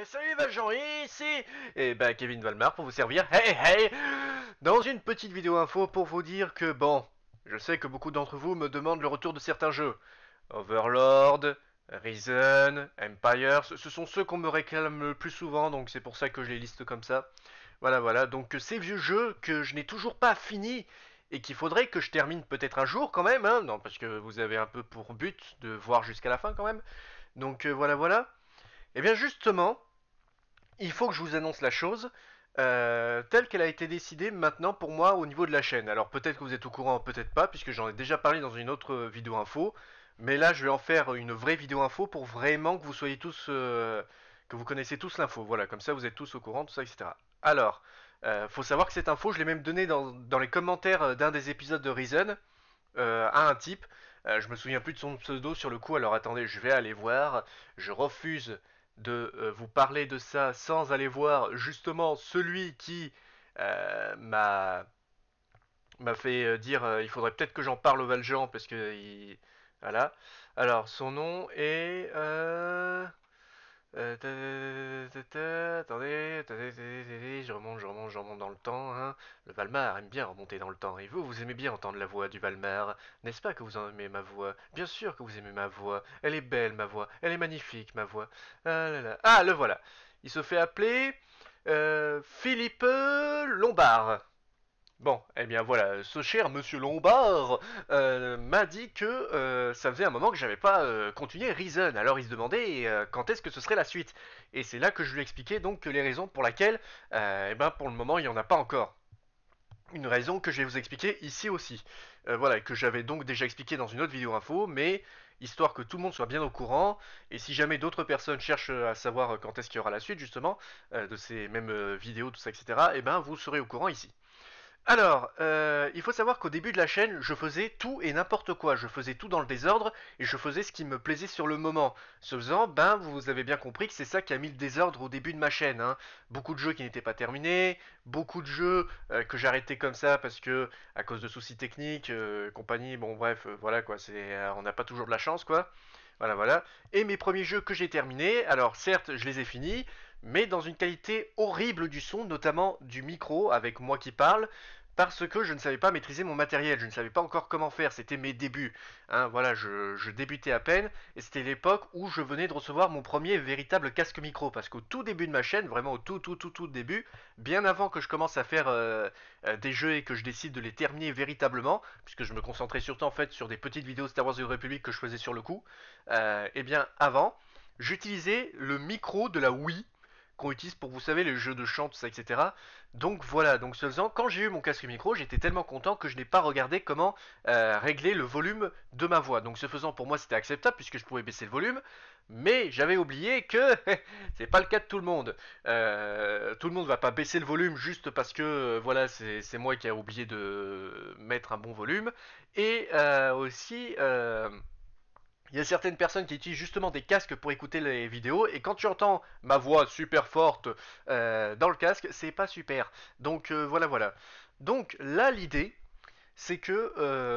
Salut Valjean, ici et ben Kevin Valmar pour vous servir. Hey hey, dans une petite vidéo info pour vous dire que bon, je sais que beaucoup d'entre vous me demandent le retour de certains jeux. Overlord, Risen, Empire, ce sont ceux qu'on me réclame le plus souvent, donc c'est pour ça que je les liste comme ça. Voilà, donc ces vieux jeux que je n'ai toujours pas fini et qu'il faudrait que je termine peut-être un jour quand même, hein, non, parce que vous avez un peu pour but de voir jusqu'à la fin quand même. Donc voilà. Et bien justement, il faut que je vous annonce la chose telle qu'elle a été décidée maintenant pour moi au niveau de la chaîne. Alors peut-être que vous êtes au courant, peut-être pas, puisque j'en ai déjà parlé dans une autre vidéo info. Mais là, je vais en faire une vraie vidéo info pour vraiment que vous soyez tous, que vous connaissez tous l'info. Voilà, comme ça vous êtes tous au courant, tout ça, etc. Alors, faut savoir que cette info, je l'ai même donnée dans les commentaires d'un des épisodes de Reason à un type. Je me souviens plus de son pseudo sur le coup, alors attendez, je vais aller voir. Je refuse de vous parler de ça sans aller voir justement celui qui m'a fait dire il faudrait peut-être que j'en parle au Valjean parce que voilà. Alors son nom est attendez, je remonte dans le temps. Hein. Le Valmar aime bien remonter dans le temps. Et vous, vous aimez bien entendre la voix du Valmar. N'est-ce pas que vous en aimez ma voix? Bien sûr que vous aimez ma voix. Elle est belle, ma voix. Elle est magnifique, ma voix. Ah là là. Ah, le voilà. Il se fait appeler Philippe Lombard. Bon, eh bien voilà, ce cher monsieur Lombard m'a dit que ça faisait un moment que j'avais pas continué Reason. Alors il se demandait quand est-ce que ce serait la suite. Et c'est là que je lui expliquais donc que les raisons pour lesquelles, eh ben pour le moment il n'y en a pas encore. Une raison que je vais vous expliquer ici aussi. Voilà, que j'avais donc déjà expliqué dans une autre vidéo info, mais histoire que tout le monde soit bien au courant, et si jamais d'autres personnes cherchent à savoir quand est-ce qu'il y aura la suite justement, de ces mêmes vidéos, tout ça, etc., eh ben vous serez au courant ici. Alors, il faut savoir qu'au début de la chaîne, je faisais tout et n'importe quoi. Je faisais tout dans le désordre et je faisais ce qui me plaisait sur le moment. Ce faisant, ben, vous avez bien compris que c'est ça qui a mis le désordre au début de ma chaîne. Hein. Beaucoup de jeux qui n'étaient pas terminés, beaucoup de jeux que j'arrêtais comme ça parce que à cause de soucis techniques, compagnie. Bon, bref, voilà quoi. On n'a pas toujours de la chance, quoi. Voilà. Et mes premiers jeux que j'ai terminés, alors certes, je les ai finis, mais dans une qualité horrible du son, notamment du micro avec moi qui parle, parce que je ne savais pas maîtriser mon matériel, je ne savais pas encore comment faire, c'était mes débuts. Hein, voilà, je débutais à peine, et c'était l'époque où je venais de recevoir mon premier véritable casque micro, parce qu'au tout début de ma chaîne, vraiment au tout début, bien avant que je commence à faire des jeux et que je décide de les terminer véritablement, puisque je me concentrais surtout en fait sur des petites vidéos Star Wars The Republic que je faisais sur le coup, et bien avant, j'utilisais le micro de la Wii qu'on utilise pour, vous savez, les jeux de chant, tout ça, etc. Donc voilà, donc ce faisant, quand j'ai eu mon casque micro, j'étais tellement content que je n'ai pas regardé comment régler le volume de ma voix. Donc ce faisant, pour moi, c'était acceptable puisque je pouvais baisser le volume, mais j'avais oublié que c'est pas le cas de tout le monde. Tout le monde va pas baisser le volume juste parce que voilà, c'est moi qui ai oublié de mettre un bon volume. Et aussi, il y a certaines personnes qui utilisent justement des casques pour écouter les vidéos et quand tu entends ma voix super forte dans le casque, c'est pas super. Donc voilà. Donc là l'idée c'est que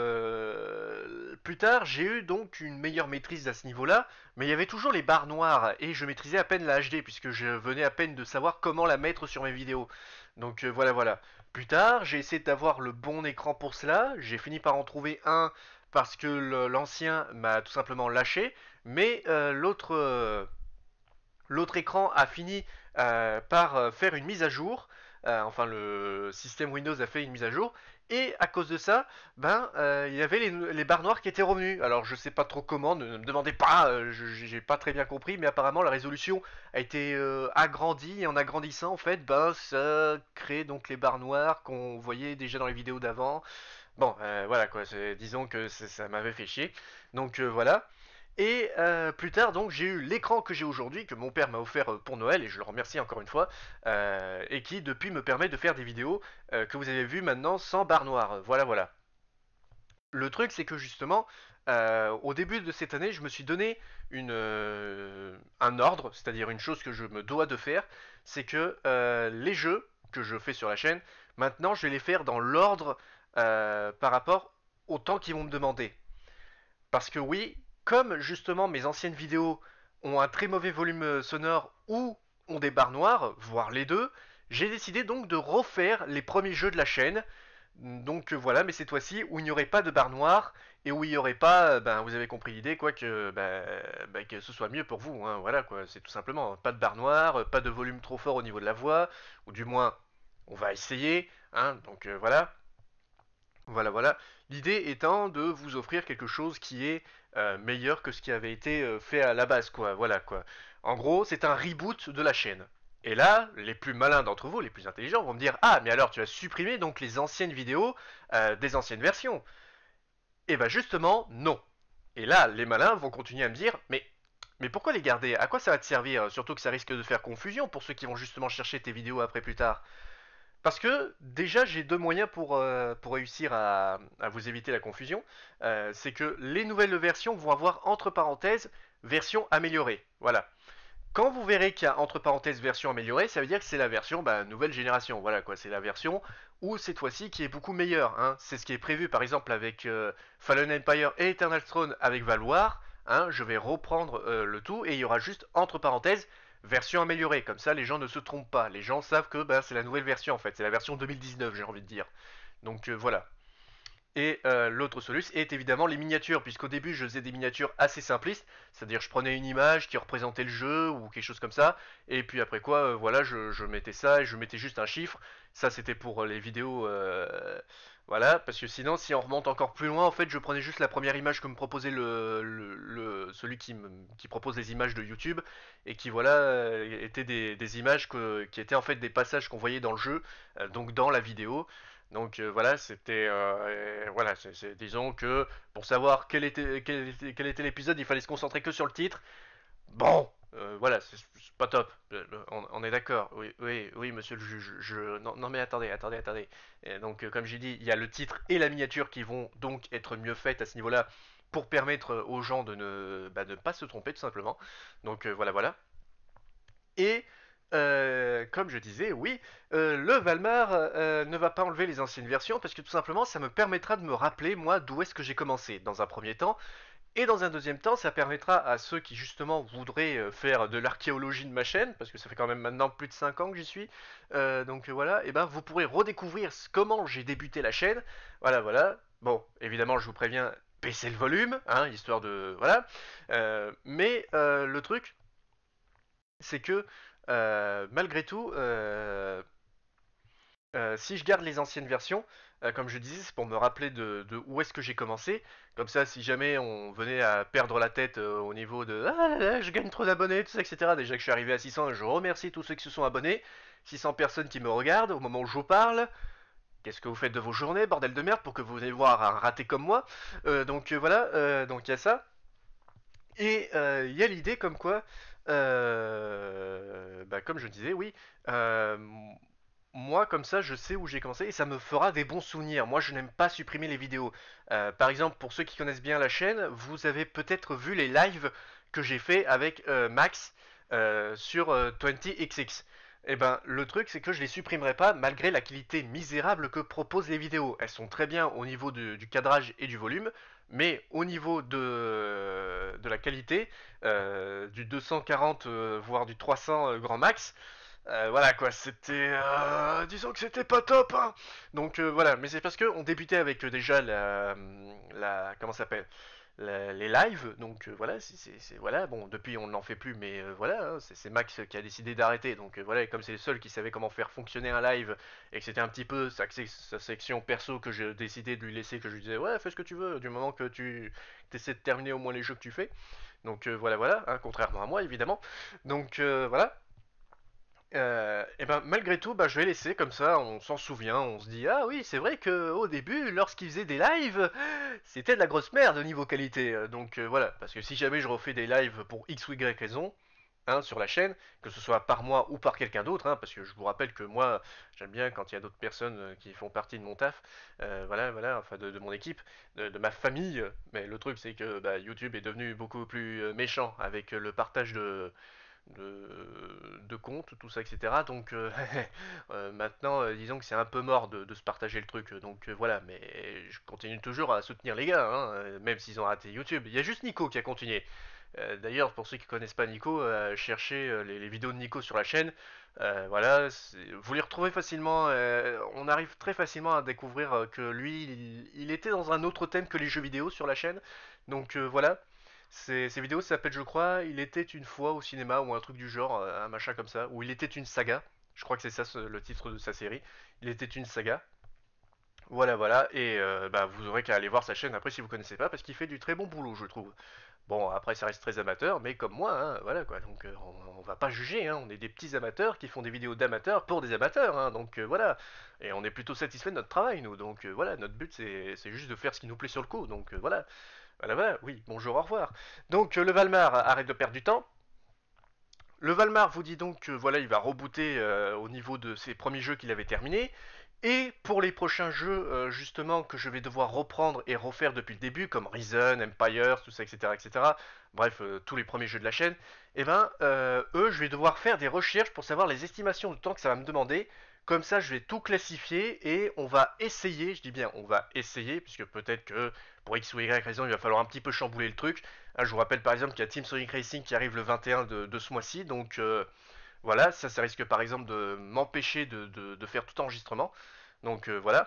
plus tard j'ai eu donc une meilleure maîtrise à ce niveau-là, mais il y avait toujours les barres noires et je maîtrisais à peine la HD puisque je venais à peine de savoir comment la mettre sur mes vidéos. Donc voilà. Plus tard, j'ai essayé d'avoir le bon écran pour cela. J'ai fini par en trouver un parce que l'ancien m'a tout simplement lâché, mais l'autre écran a fini par faire une mise à jour. Enfin, le système Windows a fait une mise à jour. Et à cause de ça, ben, il y avait les barres noires qui étaient revenues. Alors, je sais pas trop comment, ne me demandez pas, j'ai pas très bien compris, mais apparemment la résolution a été agrandie. Et en agrandissant, en fait, ben, ça crée donc les barres noires qu'on voyait déjà dans les vidéos d'avant. Bon, voilà quoi, disons que ça m'avait fait chier. Donc voilà. Et plus tard, donc, j'ai eu l'écran que j'ai aujourd'hui, que mon père m'a offert pour Noël, et je le remercie encore une fois, et qui depuis me permet de faire des vidéos que vous avez vues maintenant sans barre noire. Voilà. Le truc, c'est que justement, au début de cette année, je me suis donné un ordre, c'est-à-dire une chose que je me dois de faire, c'est que les jeux que je fais sur la chaîne, maintenant, je vais les faire dans l'ordre par rapport au temps qu'ils vont me demander. Parce que oui, comme justement mes anciennes vidéos ont un très mauvais volume sonore ou ont des barres noires, voire les deux, j'ai décidé donc de refaire les premiers jeux de la chaîne. Donc voilà, mais cette fois-ci où il n'y aurait pas de barre noire et où il n'y aurait pas, ben vous avez compris l'idée, quoi, que ce soit mieux pour vous, hein, voilà quoi, c'est tout simplement pas de barre noire, pas de volume trop fort au niveau de la voix, ou du moins on va essayer, hein, donc voilà. Voilà, voilà. L'idée étant de vous offrir quelque chose qui est meilleur que ce qui avait été fait à la base, quoi. Voilà, quoi. En gros, c'est un reboot de la chaîne. Et là, les plus malins d'entre vous, les plus intelligents, vont me dire, ah, mais alors tu as supprimé donc les anciennes vidéos des anciennes versions. Et bah justement, non. Et là, les malins vont continuer à me dire, mais pourquoi les garder? À quoi ça va te servir? Surtout que ça risque de faire confusion pour ceux qui vont justement chercher tes vidéos après plus tard. Parce que déjà j'ai deux moyens pour réussir à vous éviter la confusion. C'est que les nouvelles versions vont avoir entre parenthèses version améliorée. Voilà. Quand vous verrez qu'il y a entre parenthèses version améliorée, ça veut dire que c'est la version nouvelle génération. Voilà quoi, c'est la version où cette fois-ci qui est beaucoup meilleure. Hein. C'est ce qui est prévu par exemple avec Fallen Empire et Eternal Throne avec Valoir. Hein. Je vais reprendre le tout et il y aura juste entre parenthèses version améliorée. Comme ça les gens ne se trompent pas. Les gens savent que c'est la nouvelle version en fait. C'est la version 2019 j'ai envie de dire. Donc voilà. Et l'autre solution est évidemment les miniatures, puisqu'au début je faisais des miniatures assez simplistes, c'est-à-dire je prenais une image qui représentait le jeu ou quelque chose comme ça, et puis après quoi, voilà, je mettais ça et je mettais juste un chiffre. Ça c'était pour les vidéos, voilà, parce que sinon si on remonte encore plus loin, en fait je prenais juste la première image que me proposait celui qui propose les images de YouTube, et qui voilà étaient des images qui étaient en fait des passages qu'on voyait dans le jeu, donc dans la vidéo. Donc voilà, c'était voilà, disons que pour savoir quel était l'épisode, il fallait se concentrer que sur le titre. Bon, voilà, c'est pas top. On est d'accord. Oui, oui, oui, monsieur le juge. Non, non, mais attendez. Et donc comme j'ai dit, il y a le titre et la miniature qui vont donc être mieux faites à ce niveau-là pour permettre aux gens de ne pas se tromper tout simplement. Donc voilà, voilà. Et comme je disais, oui, le Valmar ne va pas enlever les anciennes versions parce que tout simplement ça me permettra de me rappeler moi d'où est-ce que j'ai commencé dans un premier temps. Et dans un deuxième temps, ça permettra à ceux qui justement voudraient faire de l'archéologie de ma chaîne, parce que ça fait quand même maintenant plus de 5 ans que j'y suis, donc voilà, et ben vous pourrez redécouvrir comment j'ai débuté la chaîne. Voilà, voilà. Bon, évidemment, je vous préviens, baissez le volume, hein, histoire de voilà. Mais le truc, c'est que malgré tout, si je garde les anciennes versions, comme je disais, c'est pour me rappeler de où est-ce que j'ai commencé. Comme ça, si jamais on venait à perdre la tête au niveau de ah là là, je gagne trop d'abonnés, tout ça, etc. Déjà que je suis arrivé à 600, je remercie tous ceux qui se sont abonnés. 600 personnes qui me regardent au moment où je vous parle. Qu'est-ce que vous faites de vos journées, bordel de merde, pour que vous venez voir un raté comme moi. Donc voilà, donc il y a ça. Et il y a l'idée comme quoi, comme je disais, oui, euh, moi comme ça je sais où j'ai commencé et ça me fera des bons souvenirs. Moi je n'aime pas supprimer les vidéos. Par exemple, pour ceux qui connaissent bien la chaîne, vous avez peut-être vu les lives que j'ai fait avec Max sur 20XX. Et ben le truc c'est que je les supprimerai pas malgré la qualité misérable que proposent les vidéos. Elles sont très bien au niveau du cadrage et du volume, mais au niveau de la qualité, du 240 voire du 300 grand max, voilà quoi, c'était, disons que c'était pas top, hein. Donc voilà, mais c'est parce que on débutait avec déjà comment ça s'appelle, les lives, donc voilà, voilà, bon, depuis on n'en fait plus, mais voilà, hein, c'est Max qui a décidé d'arrêter, donc voilà, et comme c'est le seul qui savait comment faire fonctionner un live, et que c'était un petit peu sa section perso que j'ai décidé de lui laisser, que je lui disais, ouais, fais ce que tu veux, du moment que tu essaies de terminer au moins les jeux que tu fais, donc voilà, voilà, hein, contrairement à moi, évidemment, donc voilà. Et ben malgré tout, je vais laisser comme ça, on s'en souvient, on se dit ah oui c'est vrai que au début, lorsqu'il faisait des lives, c'était de la grosse merde au niveau qualité. Donc voilà, parce que si jamais je refais des lives pour X ou Y raison, hein, sur la chaîne, que ce soit par moi ou par quelqu'un d'autre, hein, parce que je vous rappelle que moi j'aime bien quand il y a d'autres personnes qui font partie de mon taf, voilà, voilà, enfin de mon équipe, de ma famille. Mais le truc c'est que YouTube est devenu beaucoup plus méchant avec le partage de comptes, tout ça, etc. Donc maintenant, disons que c'est un peu mort de se partager le truc. Donc voilà, mais je continue toujours à soutenir les gars, hein, même s'ils ont raté YouTube. Il y a juste Nico qui a continué. D'ailleurs, pour ceux qui connaissent pas Nico, cherchez les vidéos de Nico sur la chaîne. Voilà, vous les retrouvez facilement. On arrive très facilement à découvrir que lui, il était dans un autre thème que les jeux vidéo sur la chaîne. Donc voilà. Ces vidéos s'appellent, je crois, Il était une fois au cinéma ou un truc du genre, un machin comme ça, ou Il était une saga. Je crois que c'est ça le titre de sa série. Il était une saga. Voilà, voilà, et bah, vous aurez qu'à aller voir sa chaîne après si vous connaissez pas, parce qu'il fait du très bon boulot, je trouve. Bon, après ça reste très amateur, mais comme moi, hein, voilà quoi, donc on va pas juger, hein, on est des petits amateurs qui font des vidéos d'amateurs pour des amateurs, hein, donc voilà, et on est plutôt satisfait de notre travail, nous, donc voilà, notre but c'est juste de faire ce qui nous plaît sur le coup, donc voilà, voilà, voilà, oui, bonjour, au revoir. Donc le Valmar, arrête de perdre du temps. Le Valmar vous dit donc que voilà, il va rebooter au niveau de ses premiers jeux qu'il avait terminés. Et pour les prochains jeux, justement, que je vais devoir reprendre et refaire depuis le début, comme Risen, Empire, tout ça, etc., etc., bref, tous les premiers jeux de la chaîne, eh ben, eux, je vais devoir faire des recherches pour savoir les estimations de temps que ça va me demander. Comme ça, je vais tout classifier et on va essayer, je dis bien, on va essayer, puisque peut-être que pour X ou Y raison, il va falloir un petit peu chambouler le truc. Je vous rappelle par exemple qu'il y a Team Sonic Racing qui arrive le 21 de ce mois-ci, donc voilà, ça risque par exemple de m'empêcher de faire tout enregistrement. Donc voilà.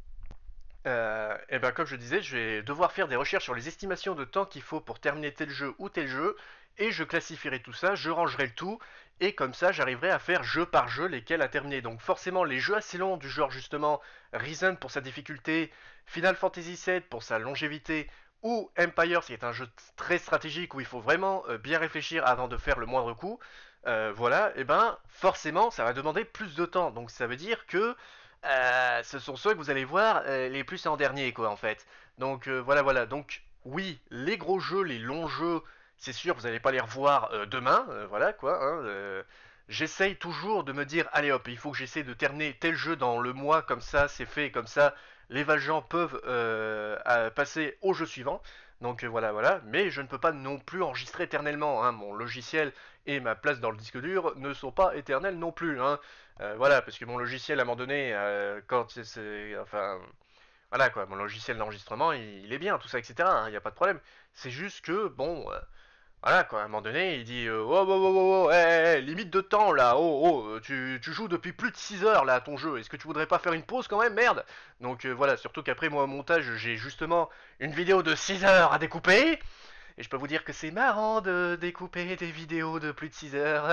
Et ben comme je disais, je vais devoir faire des recherches sur les estimations de temps qu'il faut pour terminer tel jeu ou tel jeu, et je classifierai tout ça, je rangerai le tout, et comme ça j'arriverai à faire jeu par jeu lesquels à terminer. Donc forcément les jeux assez longs du genre justement Risen pour sa difficulté, Final Fantasy VII pour sa longévité, ou Empire qui est un jeu très stratégique où il faut vraiment bien réfléchir avant de faire le moindre coup, voilà, et ben forcément ça va demander plus de temps. Donc ça veut dire que ce sont ceux que vous allez voir les plus en dernier, quoi, en fait. Donc voilà, voilà. Donc oui, les gros jeux, les longs jeux, c'est sûr, vous n'allez pas les revoir demain, voilà, quoi. Hein, j'essaye toujours de me dire, allez hop, il faut que j'essaie de terminer tel jeu dans le mois, comme ça, c'est fait, comme ça, les Valjean peuvent passer au jeu suivant. Donc voilà, voilà. Mais je ne peux pas non plus enregistrer éternellement. Hein. Mon logiciel et ma place dans le disque dur ne sont pas éternels non plus. Hein. Voilà, parce que mon logiciel, à un moment donné, quand c'est. Enfin. Voilà quoi, mon logiciel d'enregistrement, il est bien, tout ça, etc. Il n'y a pas de problème. C'est juste que, bon. Voilà quoi, à un moment donné, il dit oh, oh, oh, oh, oh, hey, limite de temps là, oh, oh, tu joues depuis plus de 6 heures là à ton jeu, est-ce que tu voudrais pas faire une pause quand même, merde. Donc voilà, surtout qu'après moi au montage, j'ai justement une vidéo de 6 heures à découper, et je peux vous dire que c'est marrant de découper des vidéos de plus de 6 heures.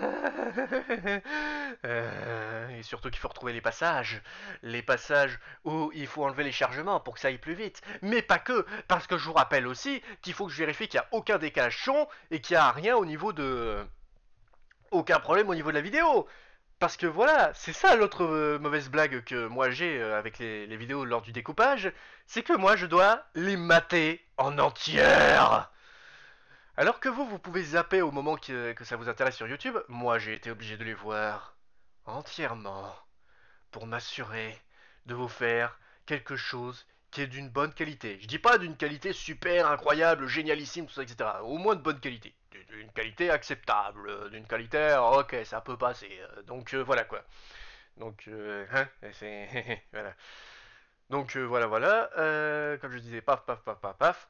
Et surtout qu'il faut retrouver les passages où il faut enlever les chargements pour que ça aille plus vite. Mais pas que, parce que je vous rappelle aussi qu'il faut que je vérifie qu'il n'y a aucun décalage son et qu'il n'y a rien au niveau de... aucun problème au niveau de la vidéo. Parce que voilà, c'est ça l'autre mauvaise blague que moi j'ai avec les vidéos lors du découpage, c'est que moi je dois les mater en entière. Alors que vous pouvez zapper au moment que ça vous intéresse sur YouTube, moi j'ai été obligé de les voir entièrement pour m'assurer de vous faire quelque chose qui est d'une bonne qualité. Je dis pas d'une qualité super incroyable, génialissime, tout ça, etc. Au moins de bonne qualité. D'une qualité acceptable, d'une qualité, ok, ça peut passer. Donc voilà quoi. Donc, hein, c'est... voilà. Donc voilà, voilà. Comme je disais, paf, paf, paf, paf, paf.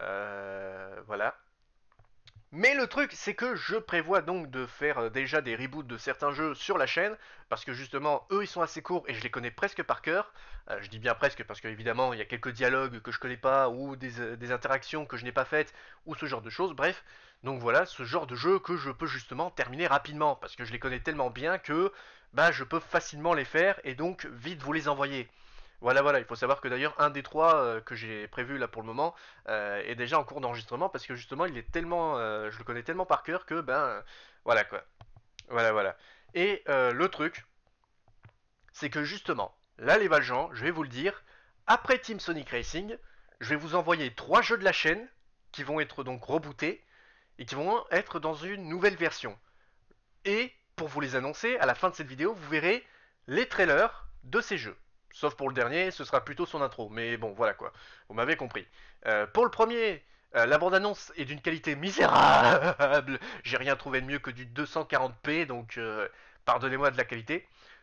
Voilà. Mais le truc, c'est que je prévois donc de faire déjà des reboots de certains jeux sur la chaîne, parce que justement, eux, ils sont assez courts et je les connais presque par cœur. Je dis bien presque parce qu'évidemment, il y a quelques dialogues que je connais pas, ou des interactions que je n'ai pas faites, ou ce genre de choses, bref. Donc voilà, ce genre de jeu que je peux justement terminer rapidement, parce que je les connais tellement bien que bah, je peux facilement les faire et donc vite vous les envoyer. Voilà, voilà, il faut savoir que d'ailleurs un des trois que j'ai prévu là pour le moment est déjà en cours d'enregistrement parce que justement il est tellement, je le connais tellement par cœur que ben voilà quoi, voilà voilà. Et le truc, c'est que justement là les Valjean, je vais vous le dire, après Team Sonic Racing, je vais vous envoyer trois jeux de la chaîne qui vont être donc rebootés et qui vont être dans une nouvelle version. Et pour vous les annoncer, à la fin de cette vidéo, vous verrez les trailers de ces jeux. Sauf pour le dernier, ce sera plutôt son intro. Mais bon, voilà quoi. Vous m'avez compris. Pour le premier, la bande-annonce est d'une qualité misérable. J'ai rien trouvé de mieux que du 240p, donc pardonnez-moi de la qualité.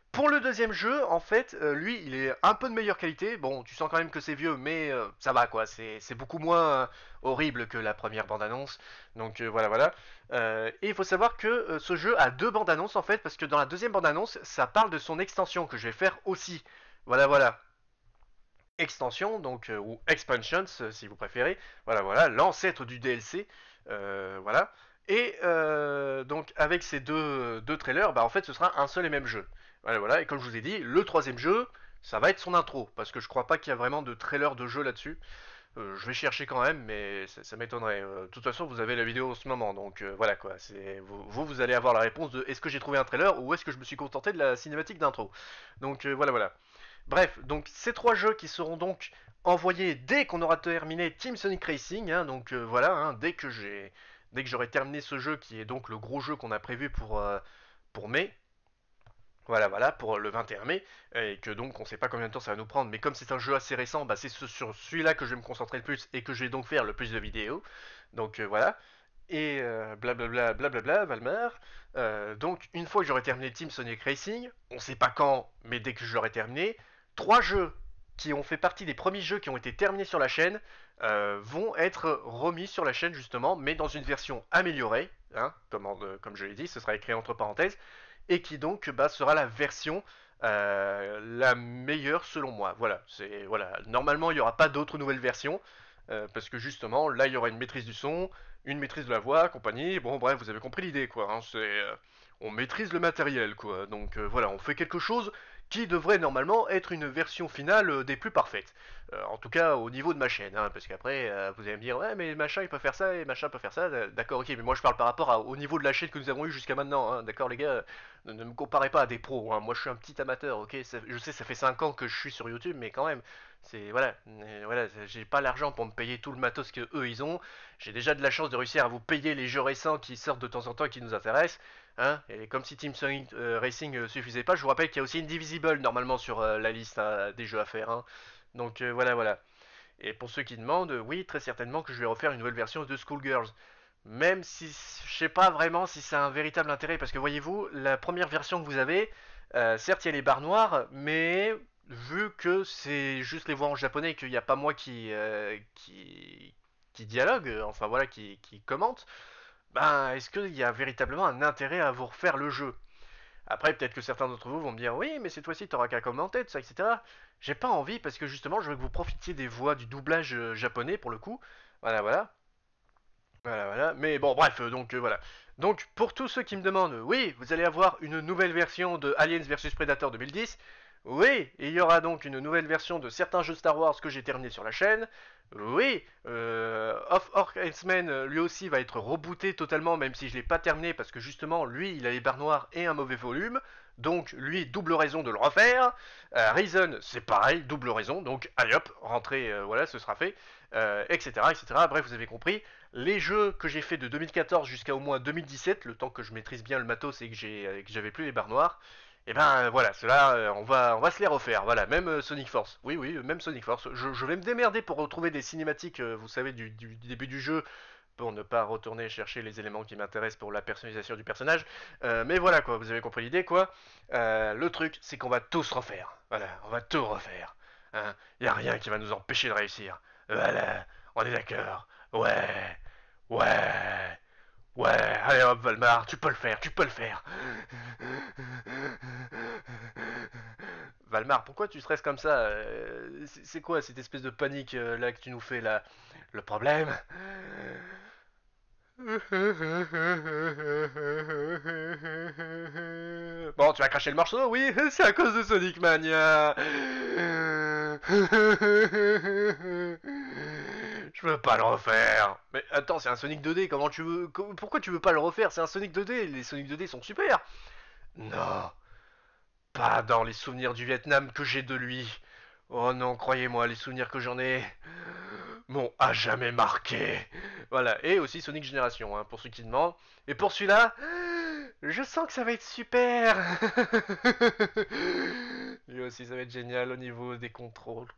Pour le deuxième jeu, en fait, lui, il est un peu de meilleure qualité. Bon, tu sens quand même que c'est vieux, mais ça va quoi. C'est beaucoup moins horrible que la première bande-annonce. Donc voilà, voilà. Et il faut savoir que ce jeu a deux bandes-annonces en fait, parce que dans la deuxième bande-annonce, ça parle de son extension que je vais faire aussi. Voilà, voilà. Extension, donc ou expansions si vous préférez. Voilà, voilà, l'ancêtre du DLC. Voilà. Et donc avec ces deux trailers, bah en fait ce sera un seul et même jeu. Voilà, voilà. Et comme je vous ai dit, le troisième jeu, ça va être son intro, parce que je crois pas qu'il y a vraiment de trailer de jeu là-dessus. Je vais chercher quand même, mais ça m'étonnerait. De toute façon, vous avez la vidéo en ce moment, donc voilà quoi. Vous allez avoir la réponse de est-ce que j'ai trouvé un trailer ou est-ce que je me suis contenté de la cinématique d'intro. Donc voilà, voilà. Bref, donc ces trois jeux qui seront donc envoyés dès qu'on aura terminé Team Sonic Racing, hein, donc voilà, hein, dès que j'aurai terminé ce jeu qui est donc le gros jeu qu'on a prévu pour mai, voilà, voilà, pour le 21 mai, et que donc on sait pas combien de temps ça va nous prendre, mais comme c'est un jeu assez récent, bah c'est sur celui-là que je vais me concentrer le plus et que je vais donc faire le plus de vidéos. Donc voilà. Et blablabla, blablabla, Valmar. Donc une fois que j'aurai terminé Team Sonic Racing, on sait pas quand, mais dès que j'aurai terminé, trois jeux qui ont fait partie des premiers jeux qui ont été terminés sur la chaîne vont être remis sur la chaîne justement, mais dans une version améliorée, hein, comme je l'ai dit, ce sera écrit entre parenthèses, et qui donc bah, sera la version la meilleure selon moi. Voilà, voilà. Normalement, il n'y aura pas d'autres nouvelles versions. Parce que justement, là, il y aura une maîtrise du son, une maîtrise de la voix, compagnie. Bon, bref, vous avez compris l'idée, quoi. Hein, on maîtrise le matériel, quoi. Donc voilà, on fait quelque chose qui devrait normalement être une version finale des plus parfaites. En tout cas, au niveau de ma chaîne, hein, parce qu'après, vous allez me dire, ouais, mais machin, il peut faire ça, et machin peut faire ça. D'accord, ok, mais moi je parle par rapport au niveau de la chaîne que nous avons eu jusqu'à maintenant. Hein, d'accord, les gars, ne me comparez pas à des pros. Hein, moi, je suis un petit amateur, ok. Je sais, ça fait 5 ans que je suis sur YouTube, mais quand même, c'est voilà, voilà, j'ai pas l'argent pour me payer tout le matos que eux ils ont. J'ai déjà de la chance de réussir à vous payer les jeux récents qui sortent de temps en temps et qui nous intéressent. Hein, et comme si Team Sonic Racing suffisait pas, je vous rappelle qu'il y a aussi Indivisible normalement sur la liste hein, des jeux à faire. Hein. Donc voilà, voilà. Et pour ceux qui demandent, oui, très certainement que je vais refaire une nouvelle version de Schoolgirls. Même si je sais pas vraiment si ça a un véritable intérêt, parce que voyez-vous, la première version que vous avez, certes il y a les barres noires, mais vu que c'est juste les voix en japonais et qu'il n'y a pas moi qui dialogue, enfin voilà, qui commente, ben est-ce qu'il y a véritablement un intérêt à vous refaire le jeu? Après, peut-être que certains d'entre vous vont me dire oui, mais cette fois-ci, t'auras qu'à commenter, tout ça, etc. J'ai pas envie parce que justement, je veux que vous profitiez des voix du doublage japonais pour le coup. Voilà, voilà. Voilà, voilà. Mais bon, bref, donc voilà. Donc, pour tous ceux qui me demandent, oui, vous allez avoir une nouvelle version de Aliens vs Predator 2010. Oui, il y aura donc une nouvelle version de certains jeux Star Wars que j'ai terminé sur la chaîne. Oui, Off Orc X-Men, lui aussi va être rebooté totalement, même si je l'ai pas terminé, parce que justement, lui, il a les barres noires et un mauvais volume. Donc, lui, double raison de le refaire. Reason, c'est pareil, double raison. Donc, allez hop, rentrez, voilà, ce sera fait. Etc., etc. Bref, vous avez compris. Les jeux que j'ai fait de 2014 jusqu'à au moins 2017, le temps que je maîtrise bien le matos et que j'avais plus les barres noires, et ben voilà, cela on va se les refaire. Voilà, même Sonic Force. Oui, oui, même Sonic Force. Je vais me démerder pour retrouver des cinématiques, vous savez, du début du jeu, pour ne pas retourner chercher les éléments qui m'intéressent pour la personnalisation du personnage. Mais voilà quoi, vous avez compris l'idée quoi. Le truc, c'est qu'on va tout se refaire. Voilà, on va tout refaire. Hein, y a rien qui va nous empêcher de réussir. Voilà, on est d'accord. Ouais, ouais, ouais. Allez hop, Valmar, tu peux le faire, tu peux le faire. Valmar, pourquoi tu stresses comme ça C'est quoi cette espèce de panique là que tu nous fais là? Le problème? Bon, tu vas cracher le morceau, oui, c'est à cause de Sonic Mania. Je veux pas le refaire. Mais attends, c'est un Sonic 2D, comment tu veux... Pourquoi tu veux pas le refaire? C'est un Sonic 2D, les Sonic 2D sont super. Non, pas dans les souvenirs du Vietnam que j'ai de lui. Oh non, croyez-moi, les souvenirs que j'en ai m'ont à jamais marqué. Voilà, et aussi Sonic Génération, hein, pour ceux qui demandent. Et pour celui-là, je sens que ça va être super. Lui aussi, ça va être génial au niveau des contrôles.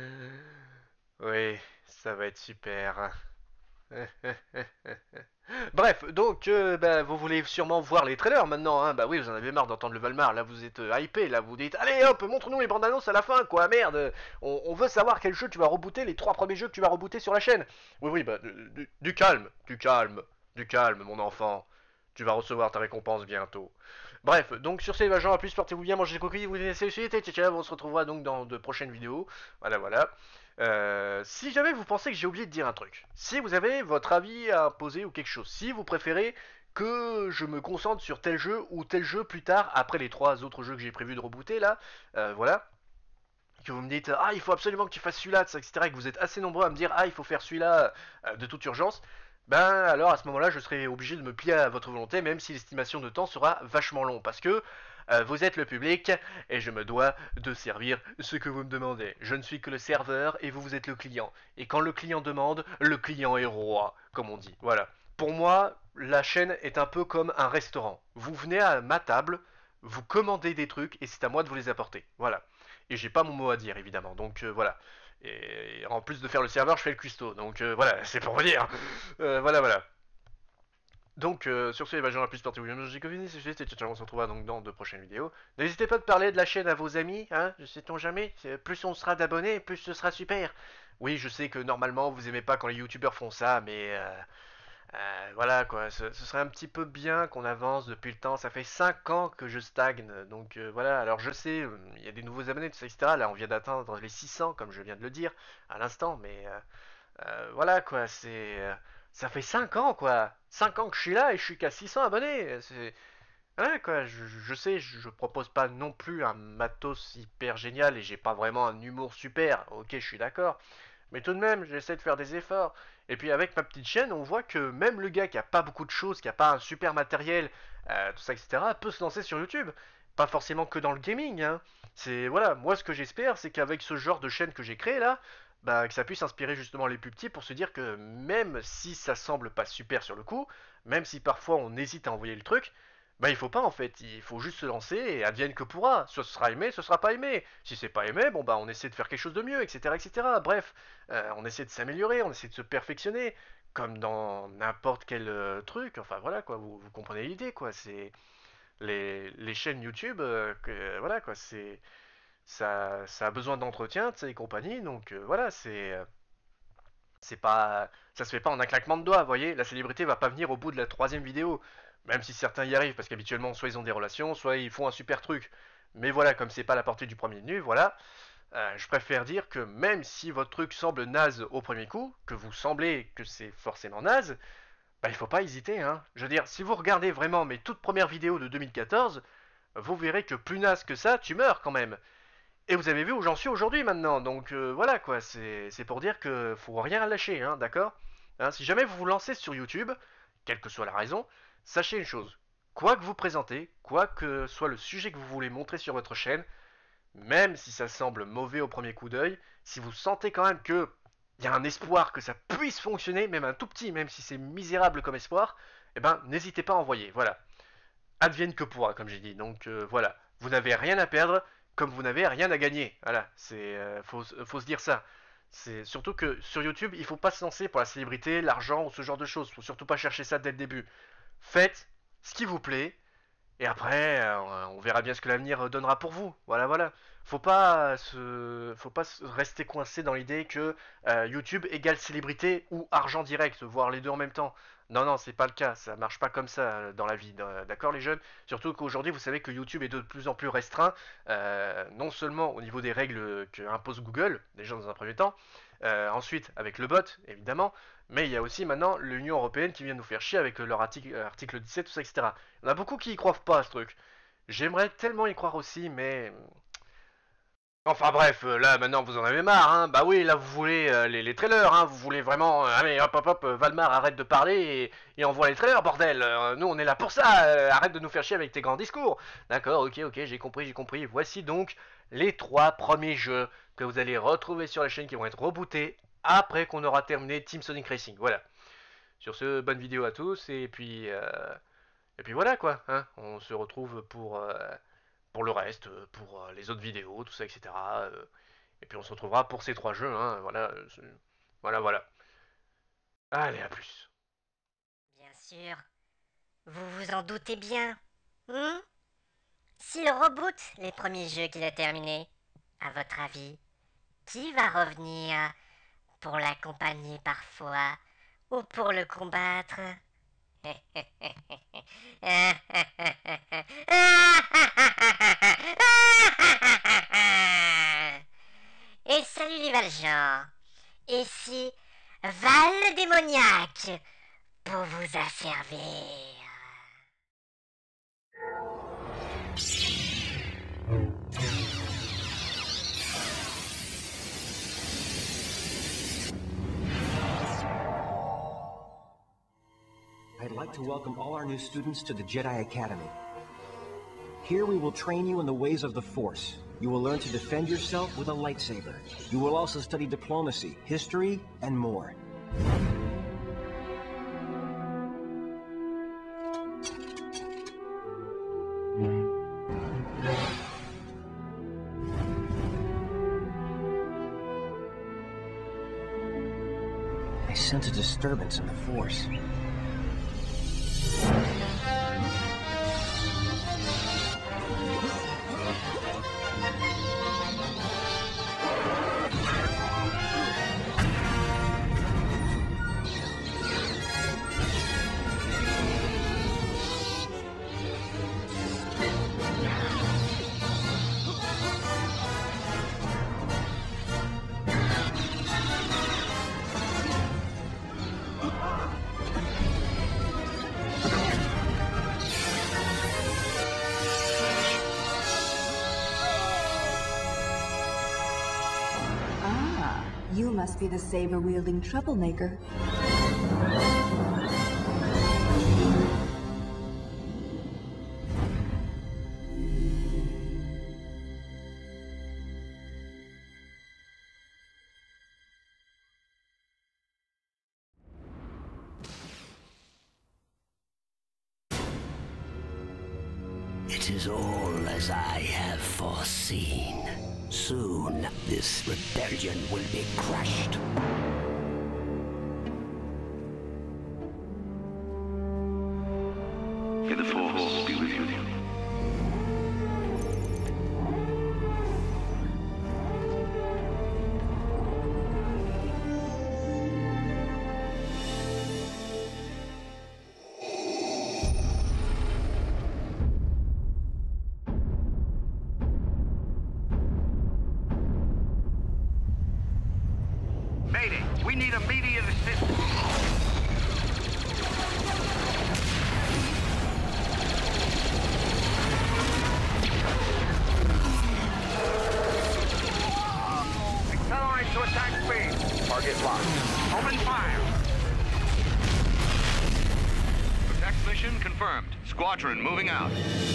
Oui, ça va être super. Bref, donc bah, vous voulez sûrement voir les trailers maintenant, hein. Bah oui, vous en avez marre d'entendre le Valmar, là vous êtes hypé, là vous dites allez hop, montre-nous les bandes annonces à la fin, quoi, merde, on veut savoir quel jeu tu vas rebooter, les 3 premiers jeux que tu vas rebooter sur la chaîne. Oui, oui, bah du calme, du calme, du calme, mon enfant. Tu vas recevoir ta récompense bientôt. Bref, donc sur ces gens, à plus, portez-vous bien, mangez des coquilles, vous laissez le suite, et ciao, on se retrouvera donc dans de prochaines vidéos. Voilà, voilà. Si jamais vous pensez que j'ai oublié de dire un truc, si vous avez votre avis à poser ou quelque chose, si vous préférez que je me concentre sur tel jeu ou tel jeu plus tard, après les 3 autres jeux que j'ai prévu de rebooter là, voilà, que vous me dites ah il faut absolument que tu fasses celui-là, etc., et que vous êtes assez nombreux à me dire ah il faut faire celui-là de toute urgence, ben alors à ce moment-là je serai obligé de me plier à votre volonté, même si l'estimation de temps sera vachement long, parce que vous êtes le public et je me dois de servir ce que vous me demandez. Je ne suis que le serveur et vous êtes le client. Et quand le client demande, le client est roi, comme on dit. Voilà. Pour moi, la chaîne est un peu comme un restaurant. Vous venez à ma table, vous commandez des trucs et c'est à moi de vous les apporter. Voilà. Et j'ai pas mon mot à dire évidemment. Donc voilà. Et en plus de faire le serveur, je fais le cuistot. Donc voilà, c'est pour vous dire. Voilà, voilà. Donc, sur ce, les gens la plus sportive, j'ai Covid, on se retrouvera donc dans de prochaines vidéos. N'hésitez pas de parler de la chaîne à vos amis, hein, ne sait-on jamais. Plus on sera d'abonnés, plus ce sera super. Oui, je sais que normalement vous aimez pas quand les youtubeurs font ça, mais voilà quoi, ce serait un petit peu bien qu'on avance depuis le temps. Ça fait 5 ans que je stagne, donc voilà. Alors je sais, il y a des nouveaux abonnés, tout ça, etc. Là, on vient d'atteindre les 600, comme je viens de le dire à l'instant, mais voilà quoi, ça fait 5 ans quoi. 5 ans que je suis là et je suis qu'à 600 abonnés. C'est. Ouais quoi, je sais, je propose pas non plus un matos hyper génial et j'ai pas vraiment un humour super. Ok, je suis d'accord. Mais tout de même, j'essaie de faire des efforts. Et puis avec ma petite chaîne, on voit que même le gars qui a pas beaucoup de choses, qui a pas un super matériel, tout ça, etc., peut se lancer sur YouTube. Pas forcément que dans le gaming, hein. C'est voilà, moi ce que j'espère, c'est qu'avec ce genre de chaîne que j'ai créé là, bah, que ça puisse inspirer justement les plus petits pour se dire que même si ça semble pas super sur le coup, même si parfois on hésite à envoyer le truc, bah il faut pas en fait, il faut juste se lancer et advienne que pourra. Soit ce sera aimé, ce sera pas aimé. Si c'est pas aimé, bon bah on essaie de faire quelque chose de mieux, etc., etc. Bref, on essaie de s'améliorer, on essaie de se perfectionner, comme dans n'importe quel truc. Enfin voilà quoi, vous comprenez l'idée quoi. C'est les chaînes YouTube, voilà quoi, ça a besoin d'entretien, de et compagnie. Donc voilà, c'est pas, ça se fait pas en un claquement de doigts, vous voyez. La célébrité va pas venir au bout de la 3e vidéo, même si certains y arrivent, parce qu'habituellement, soit ils ont des relations, soit ils font un super truc. Mais voilà, comme c'est pas la portée du premier venu, voilà, je préfère dire que même si votre truc semble naze au premier coup, que vous semblez que c'est forcément naze, bah il faut pas hésiter, hein. Je veux dire, si vous regardez vraiment mes toutes premières vidéos de 2014, vous verrez que plus naze que ça, tu meurs quand même. Et vous avez vu où j'en suis aujourd'hui maintenant, donc voilà quoi, c'est pour dire que faut rien lâcher, hein, d'accord, hein. Si jamais vous vous lancez sur YouTube, quelle que soit la raison, sachez une chose, quoi que vous présentez, quoi que soit le sujet que vous voulez montrer sur votre chaîne, même si ça semble mauvais au premier coup d'œil, si vous sentez quand même que il y a un espoir que ça puisse fonctionner, même un tout petit, même si c'est misérable comme espoir, eh ben n'hésitez pas à envoyer, voilà. Advienne que pourra, comme j'ai dit. Donc voilà, vous n'avez rien à perdre, comme vous n'avez rien à gagner. Voilà, faut se dire ça. C'est surtout que sur YouTube, il faut pas se lancer pour la célébrité, l'argent ou ce genre de choses. Faut surtout pas chercher ça dès le début. Faites ce qui vous plaît, et après, on verra bien ce que l'avenir donnera pour vous. Voilà, voilà. Faut pas rester coincé dans l'idée que YouTube égale célébrité ou argent direct, voire les deux en même temps. Non, non, c'est pas le cas. Ça marche pas comme ça dans la vie. D'accord, les jeunes? Surtout qu'aujourd'hui, vous savez que YouTube est de plus en plus restreint, non seulement au niveau des règles que impose Google, déjà dans un premier temps, ensuite avec le bot, évidemment, mais il y a aussi maintenant l'Union Européenne qui vient nous faire chier avec leur article 17, tout ça, etc. Il y en a beaucoup qui y croient pas à ce truc. J'aimerais tellement y croire aussi, mais. Enfin bref, là maintenant vous en avez marre, hein. Bah oui, là vous voulez les trailers, hein. Vous voulez vraiment. Allez, hop hop hop, Valmar, arrête de parler et envoie les trailers, bordel. Nous on est là pour ça, arrête de nous faire chier avec tes grands discours. D'accord, ok, ok, j'ai compris, j'ai compris. Voici donc les 3 premiers jeux que vous allez retrouver sur la chaîne qui vont être rebootés après qu'on aura terminé Team Sonic Racing. Voilà. Sur ce, bonne vidéo à tous, et puis voilà quoi, hein. On se retrouve pour le reste, pour les autres vidéos, tout ça, etc. Et puis on se retrouvera pour ces 3 jeux, hein. Voilà, voilà, voilà. Allez, à plus. Bien sûr. sûr. Vous vous en doutez bien. S'il reboot les premiers jeux qu'il a terminés, à votre avis, qui va revenir pour l'accompagner parfois ou pour le combattre? Et salut les Valjean. Et si Val démoniaque pour vous asservir. I'd like to welcome all our new students to the Jedi Academy. Here we will train you in the ways of the Force. You will learn to defend yourself with a lightsaber. You will also study diplomacy, history, and more. I sense a disturbance in the Force. You must be the saber-wielding troublemaker. It is all as I have foreseen. Soon, this rebellion will be crushed. May the Force be with you. Mayday! We need immediate assistance! Accelerate to attack speed! Target locked. Open fire! Attack mission confirmed. Squadron moving out.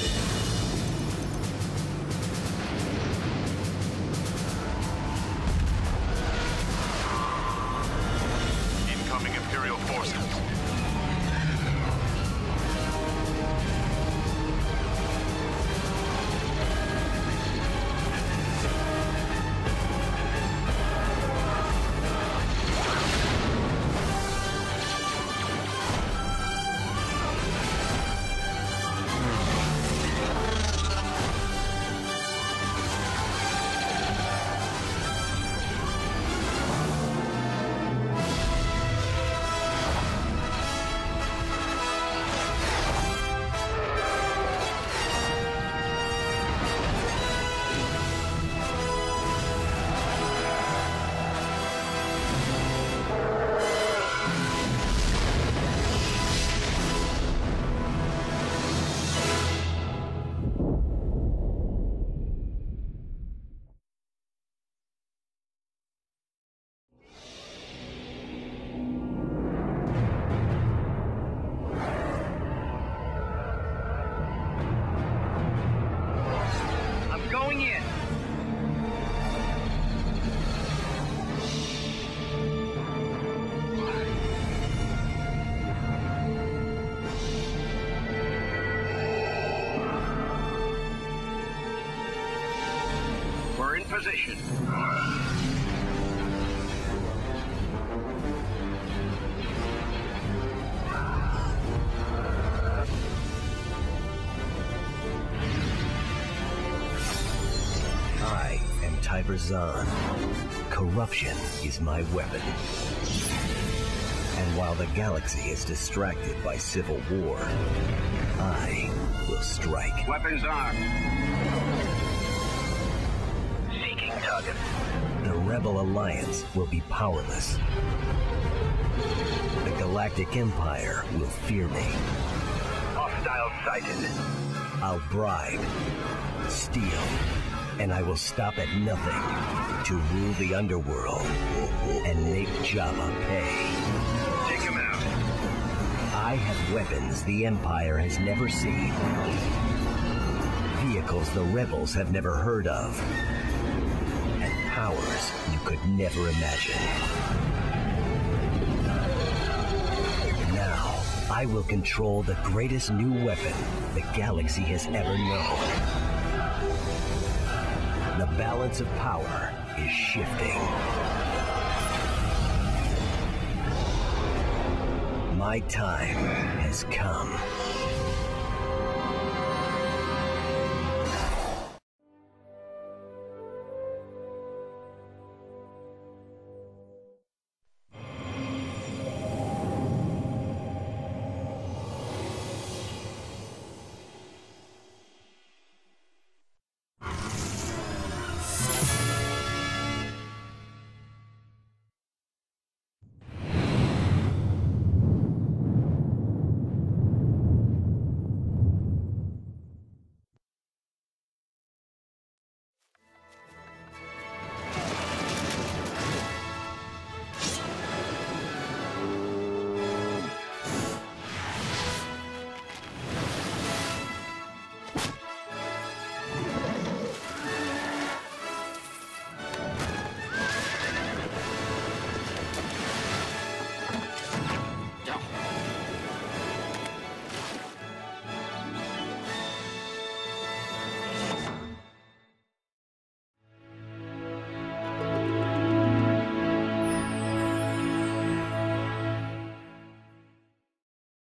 Incoming Imperial forces. I'm going in. We're in position. Cyberzon. Corruption is my weapon. And while the galaxy is distracted by civil war, I will strike. Weapons armed. Seeking target. The Rebel Alliance will be powerless. The Galactic Empire will fear me. Hostile sighted. I'll bribe, steal, and I will stop at nothing to rule the underworld and make Jabba pay. Take him out. I have weapons the Empire has never seen. Vehicles the Rebels have never heard of. And powers you could never imagine. Now, I will control the greatest new weapon the galaxy has ever known. The balance of power is shifting. My time has come.